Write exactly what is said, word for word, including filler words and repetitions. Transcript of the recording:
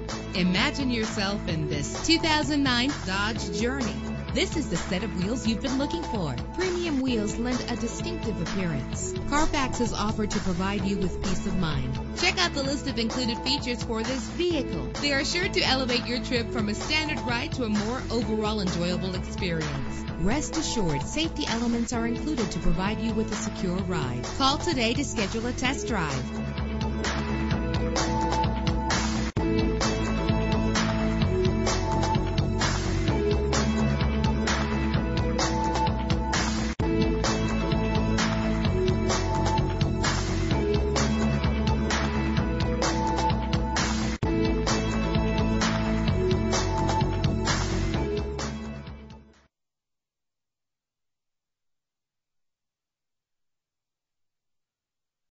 Imagine yourself in this two thousand nine Dodge Journey. This is the set of wheels you've been looking for. Premium wheels lend a distinctive appearance. Carfax is offered to provide you with peace of mind. Check out the list of included features for this vehicle. They are sure to elevate your trip from a standard ride to a more overall enjoyable experience. Rest assured, safety elements are included to provide you with a secure ride. Call today to schedule a test drive.